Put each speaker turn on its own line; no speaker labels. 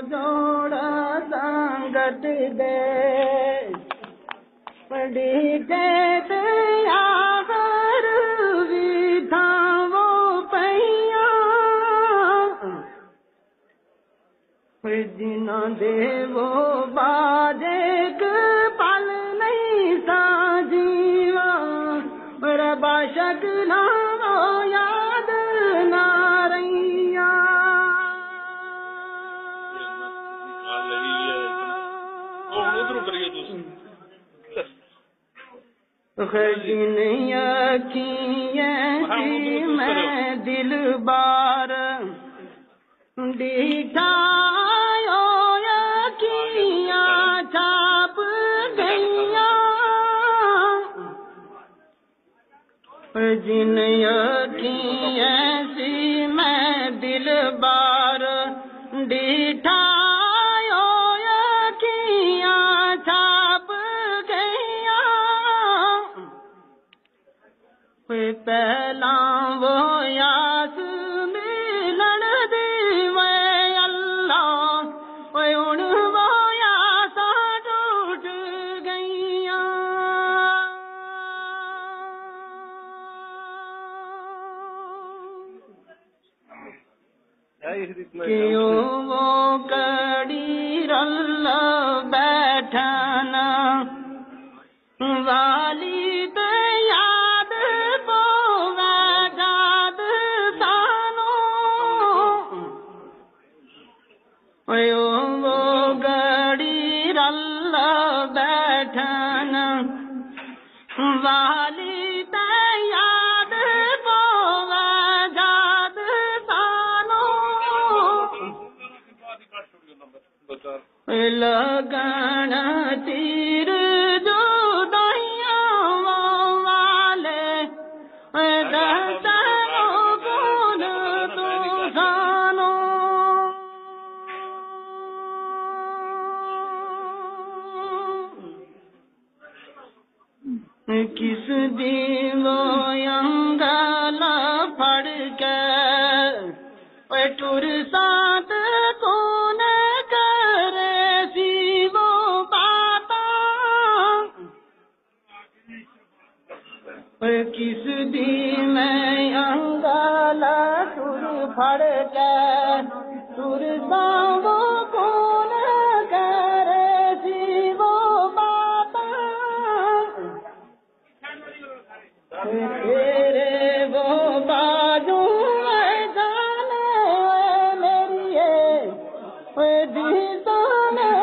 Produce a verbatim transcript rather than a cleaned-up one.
جوڑا سنگت دے پڑی کہتے آخر بھی تھا وہ پہیا جنا دے وہ باجے پل نہیں سا جیوا ربا شکنا وہ یاد نہ رہیا خجن یقین میں دل بار دیکھا چھاپ گئیا جن یقین ایسی میں دل بار ڈیٹھا چھاپ گئیا پہلا وہ یاس ملن دی وے اللہ وے ان وہ یاسا ٹوٹ گئیا کیوں وہ کڑی رل بیٹھنا والی تے یاد پوے جاد سانو وہ گڑی رل بیٹھنا والی تے یاد پوے جاد سانو لگن تیر جو کس دیو انگل پھڑ کے ٹور سات کون کرے سی وہ باتا کس دی میں انگل ٹور پھڑ کے ٹور سا وہ کون کرے سی وہ باتا تیرے وہ بازو جانے میری دی سانے